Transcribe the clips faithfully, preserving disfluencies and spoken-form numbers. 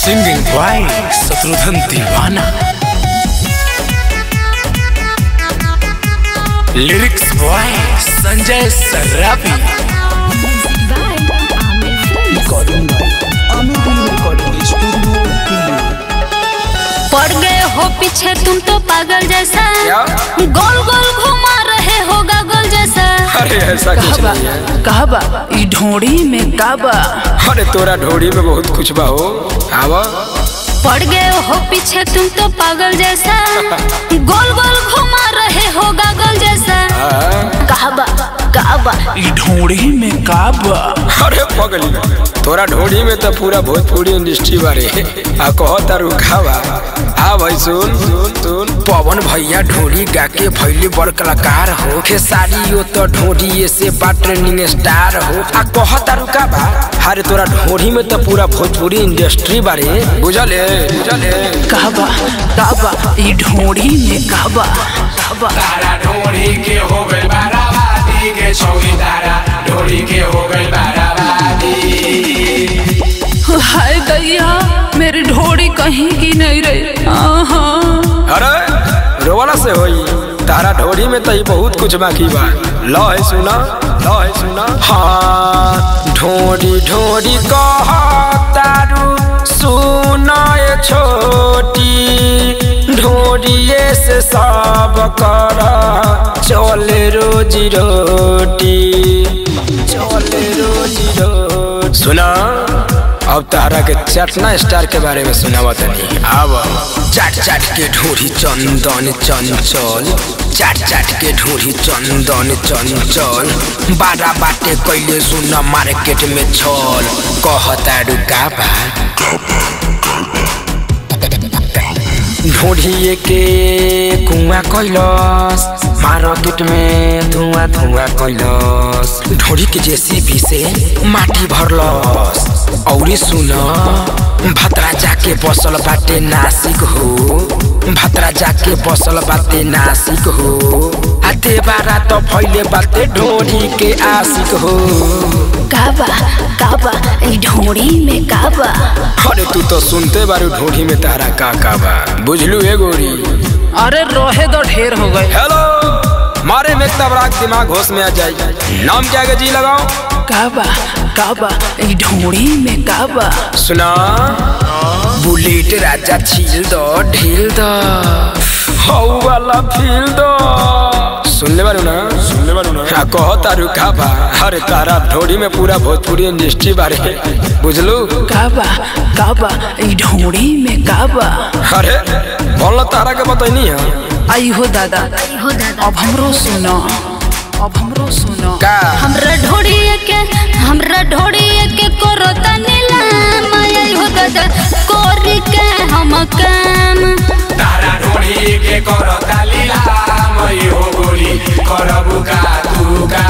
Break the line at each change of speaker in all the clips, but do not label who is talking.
Singing by Shatrughan दीवाना, lyrics by Sanjay सराबी,
पड़ गए हो पीछे तुम तो पागल जैसा, गोल गोल घुमा रहे हो गागल जैसा।
अरे ऐसा कुछ नहीं है।
कहबा ई ढोड़ी में काबा,
अरे तोरा ढोड़ी में बहुत कुछ बा हो। आवा
पड़ गए हो पीछे तुम तो पागल जैसा, गोल गोल घुमा रहे हो गागल जैसा। कहबा कहबा
ई ढोड़ी में काबा।
अरे पगली तोरा ढोड़ी में तो पूरा भोजपुरी इंडस्ट्री बारे आ कहो तारू खावा। आ भाई सुन सुन सुन पवन भैया ढोड़ी गा के भैली बड़ कलाकार हो, खेसारी हो तो ढोड़ी से बा ट्रेंडिंग स्टार हो। आ कहो तारू का बा अरे तोरा ढोड़ी में तो पूरा भोजपुरी इंडस्ट्री बारे बुझले बुझले।
कहबा कहबा ई ढोड़ी में काबा कहबा।
तारा ढोड़ी के हो गए बाराबादी के छौरी, तारा ढोड़ी के हो गए बाराबादी।
हाय दैया मेरी ढोड़ी कहीं की नहीं रही।
अरे रोवाला से होई तारा ढोड़ी में तो बहुत कुछ बाकी बा। लो है सुना लो है सुना। हाँ ढोड़ी ढोड़ी कह तारू सुना ये छोटी, ढोड़िए से सब करा चले रोजी रोटी, चले रोजी रोटी। सुना अब तारा के चटना स्टार के बारे में सुनावा तनी। अब चाट चाट के ढूंढी चंदन चंचल, चाट चाट के ढूंढी चंदन चंचल, बारा बाटे कैले सुना मार्केट में छल। कहता रुका बा ढूंढिए के कुआं कैलस, मार्केट में धुआं धुआं कैलस। ढोड़ी के जेसीबी से माटी भरलस। औरी सुन भतरा जाके बसल बाटे नासिक हो, भतरा जाके बसल बाटे नासिक हो। आते बारा तो फैले बाटे ढोड़ी के आशिक हो।
काबा काबा ई ढोड़ी में काबा।
अरे तू तो सुनते बारू ढोड़ी में तारा का काबा बुझलू है गोरी।
अरे रोहे तो ढेर हो गए।
हेलो मारे में तब राग दिमाग होश में आ जाए। नाम क्या है जी लगाओ।
काबा काबा ई ढोड़ी में काबा।
सुना बुलेट राजा छील दो ढील दो हऊ वाला फील दो। सुन ले बारू ना सुन ले बारू ना। हाँ कहो तारू काबा। अरे तारा ढोड़ी में पूरा भोजपुरी इंडस्ट्री बारे बुझलू।
काबा काबा ई ढोड़ी में काबा।
अरे बोल तारा के बताई है।
आई हो दादा
आई हो दादा
अब हमरो सुनो अब हमरो सुनो।
का
हमरा ढोड़ी के हमरा ढोड़ी के करो तनीला आई हो दादा कोरी के हम काम।
तारा ढोड़ी के करो तालीला मई हो गोरी करबू का तू का।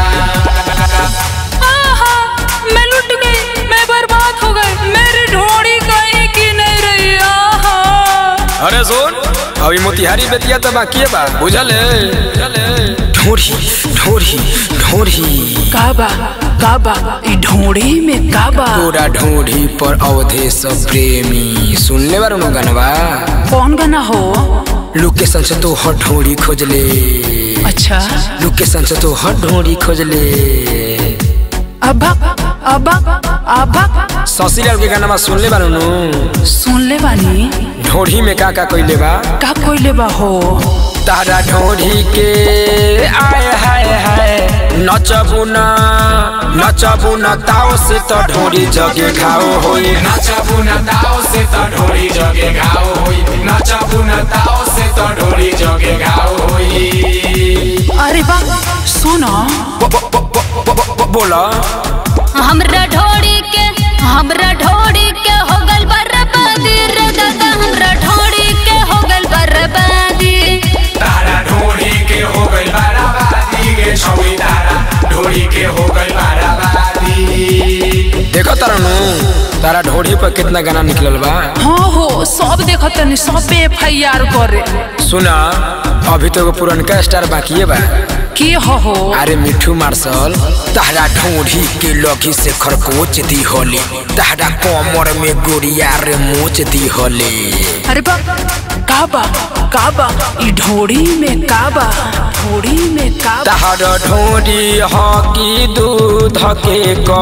आहा मैं लुट गई, मैं बर्बाद हो गई, मेरी ढोड़ी कहीं की नहीं रही। आहा
अरे सुन अभी मोतिहारी बेतिया तो बाकी बा बुझले बुझले। ढोड़ी ढोड़ी ढोड़ी
काबा काबा ई ढोड़ी में काबा।
पूरा ढोड़ी पर अवधेश प्रेमी सुन ले बारू ना गानवा।
कौन गाना हो?
लोकेशन से तो हर ढोड़ी खोज ले।
अच्छा
लोकेशन से तो हर ढोड़ी खोज ले।
अबा अबा अबा
ससीलाल के गाना सुन ले बारू नु।
सुन ले बानी
ढोड़ी में का का कोइले बा
का कोइले बा हो।
तारा ढोड़ी के आए हाय हाय नचबू ना नचबू ना ताओ से तो ढोड़ी जगे घाव होई।
नचबू न ताओ से तो ढोड़ी जगे घाव होई, नचबू न ताओ से तो ढोड़ी जगे घाव होई।
अरे बा सुनो
बोला
हमरा ढोड़ी के हमरा ढोड़ी के हो गल बर्बादी रे दादा, हमरा ढोड़ी के हो गल बर्बादी।
तारा ढोड़ी के हो गई बाराबादी के छौरी, तारा ढोड़ी के हो गई बाराबादी।
देखो तारा नु तारा ढोढ़ी पर कितना गाना निकलल बा?
हाँ हो सब देखत नहीं, सब पे एफ आई आर करे।
सुना अभी तो पुरनका स्टार बाकी है बा।
की हो हो?
अरे मिठू मार्शल तारा ढोढ़ी के लगी से खरकोच दी होली, तारा कमर में गोरिया रे मोच दी होली।
अरे बा काबा काबा ई ढोड़ी में काबा, ढोड़ी में काबा।
तारा ढोढ़ी हकी दूध के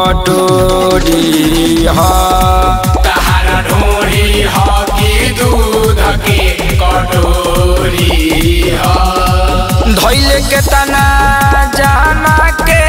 कटोरी हा,
तारा ढोढ़ी हकी दूध के कटोरी हा।
धैले के तना जाना के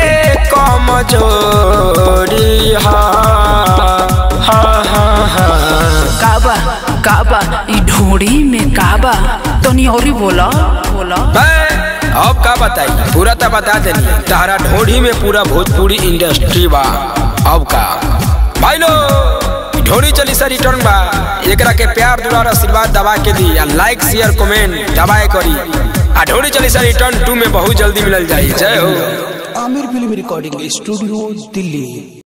कमजोरी हा, हा, हा, हा।
काबा काबा ई ढोड़ी में काबा, तनी और बोला बोला।
अब का बताई, पूरा तो बता देनी। तारा ढोढ़ी में पूरा भोजपुरी इंडस्ट्री बा। अब का भाई लो ढोढ़ी चली सा रिटर्न बा, एकरा के प्यार दुलार आशीर्वाद दबा के दी, लाइक शेयर कमेंट दबाए करी। आ ढोढ़ी चली सा रिटर्न टू में बहुत जल्दी मिलल जाई। जय हो।
Aamir film recording studio Delhi.